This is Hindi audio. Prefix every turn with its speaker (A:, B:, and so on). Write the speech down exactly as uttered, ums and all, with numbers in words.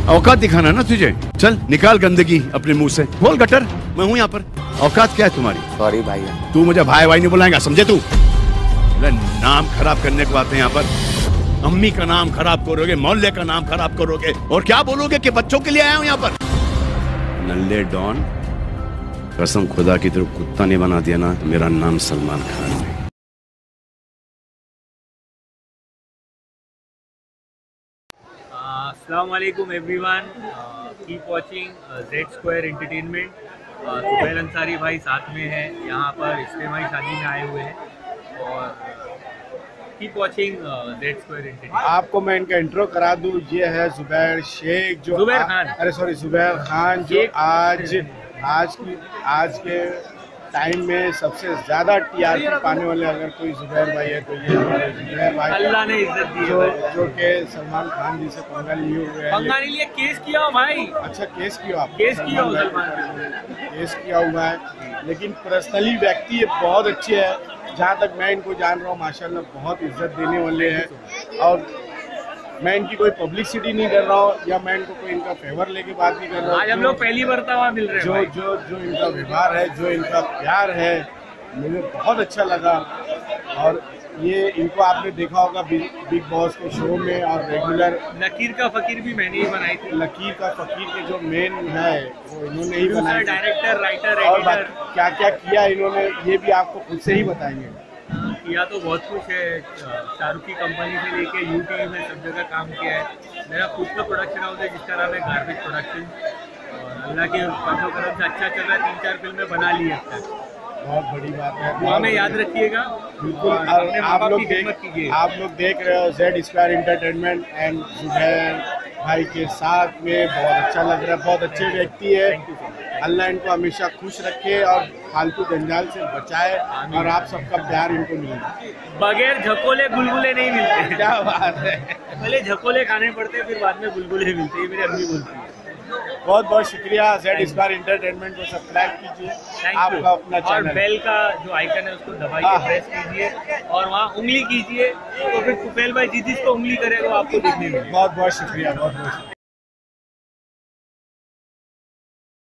A: औकात दिखाना ना तुझे, चल निकाल गंदगी अपने मुंह से, खोल गटर, मैं हूँ यहाँ पर। औकात क्या है तुम्हारी?
B: सॉरी भाई।
A: तू मुझे भाई भाई नहीं बुलाएगा, समझे तू? नाम खराब करने को आते हैं यहाँ पर। अम्मी का नाम खराब करोगे, मोहल्ले का नाम खराब करोगे, और क्या बोलोगे कि बच्चों के लिए आया हूँ यहाँ पर। नल्ले डॉन, कसम खुदा की तरफ कुत्ता नहीं बना दिया ना, मेरा नाम सलमान खान है।
C: अस्सलाम वालेकुम everyone, keep watching Z square entertainment. Subair Ansari भाई साथ में है, यहाँ पर इज्तिमाई शादी में आए हुए हैं और keep watching Z square entertainment.
D: आपको मैं इनका इंट्रो करा दूं, ये है जुबैर शेख, जो
C: जुबैर खान,
D: अरे सॉरी जुबैर खान, जो आज आज की आज के टाइम में सबसे ज्यादा टीआरपी पाने वाले अगर कोई जुबैर भाई है तो ये हमारे जुबैर भाई,
C: अल्लाह ने इज्जत दी,
D: जो जो कि सलमान खान जी से पंगा लिए हुए हैं।
C: पंगा नहीं लिया, केस किया हो भाई।
D: अच्छा, केस किया आप?
C: केस किया हो सलमान,
D: केस किया हुआ है, लेकिन पर्सनली व्यक्ति ये बहुत अच्छे है। जहाँ तक मैं इनको जान रहा हूँ माशाल्लाह बहुत इज्जत देने वाले हैं, और मैं इनकी कोई पब्लिसिटी नहीं कर रहा हूँ या मैं इनको कोई इनका फेवर लेके बात नहीं कर रहा हूँ।
C: आज हम लोग पहली मर्तबा मिल रहे हैं।
D: जो जो जो इनका व्यवहार है, जो इनका प्यार है, मुझे बहुत अच्छा लगा। और ये इनको आपने देखा होगा बिग बॉस के शो में, और रेगुलर
C: लकीर का फकीर भी मैंने ही बनाई थी।
D: लकीर का फकीर के जो मेन है वो इन्होंने ही बनाया,
C: डायरेक्टर, राइटर,
D: और
C: एडिटर।
D: क्या क्या किया इन्होंने ये भी आपको खुद से ही बताएंगे।
C: किया तो बहुत कुछ है, शाहरुख की कंपनी से लेके यूट्यूब में सब जगह काम किया है। मेरा खुद का प्रोडक्शन हाउस है जिसका नाम है गार्बेज प्रोडक्शन, और अल्लाह के फजल करम से अच्छा चल रहा है। तीन चार फिल्में बना ली है, बहुत
D: बड़ी बात है।
C: दुआ में याद रखिएगा।
D: बिल्कुल, आप लोग देख आप लोग देख रहे हो Z square entertainment and Zubair भाई के साथ में बहुत अच्छा लग रहा है। बहुत अच्छे व्यक्ति है, अल्लाह इनको हमेशा खुश रखे और फालतू जंजाल से बचाए, और आप सबका प्यार इनको मिले।
C: बगैर झकोले गुलगुले नहीं मिलते।
D: क्या बात है,
C: पहले झकोले खाने पड़ते हैं, फिर बाद में गुलगुले मिलते हैं, मेरी अम्मी बोलती है।
D: बहुत बहुत शुक्रिया। जेड स्क्वायर एंटरटेनमेंट को सब्सक्राइब कीजिए, आपका अपना चैनल, और
C: बेल का जो आइकन है उसको दबाइए, प्रेस कीजिए, और वहाँ उंगली कीजिए, तो फिर कुफेल भाई जिस जिसको उंगली करेगा आपको देखने मिलेगा।
D: बहुत बहुत शुक्रिया, बहुत बहुत शुक्रिया।